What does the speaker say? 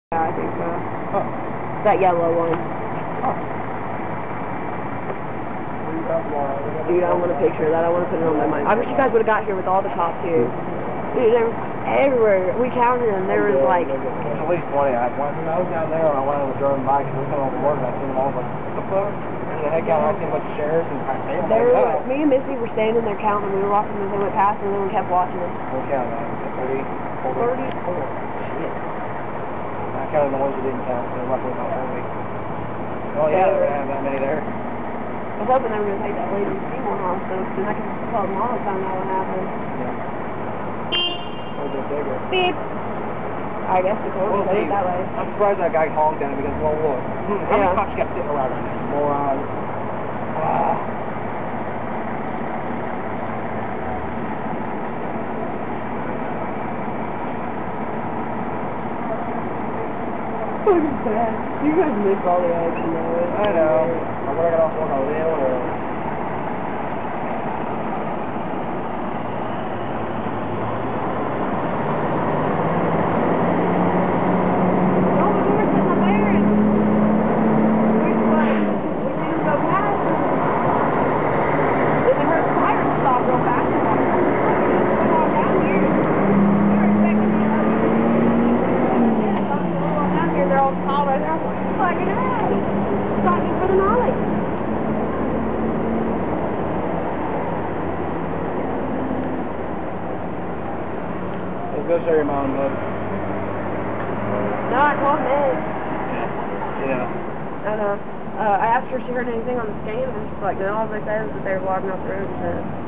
Yeah, I think so. Huh. That yellow one. Huh. Dude, I want a picture of that. I want to put it on my mind. I wish you guys would have got here with all the cops here. Dude, they were everywhere. We counted them. There was like... At least 20. I was down there and I went on the drone bike and we come over to work and I seen them all. I was like, what the fuck? And the heck out, I seen a bunch of sheriffs and I say, me and Missy were standing there counting them. We were watching them as they went past and then we kept watching them. What count? 30? 34. Shit. I counted the ones that didn't count, so roughly about 40. Oh yeah, they're going to have that many there. I was hoping they were going to take that lady Seymour off, so then I could tell them all the time that would happen. Yeah. A little bit bigger. Beep. I guess the court would say it that way. I'm surprised that guy honked at him because, well, look. How many cops you got sitting around right now? Moron. Look at that. You guys missed all the action though. I know. I'm going to get off work on the day or... They're all tall right now. Fucking hell. Talking for the knowledge. Let's go show your mom, bud. No, I called Meg. Yeah. I know. I asked her if she heard anything on the scan, and she's like, no, all they said was that they were blocking off the road and shit.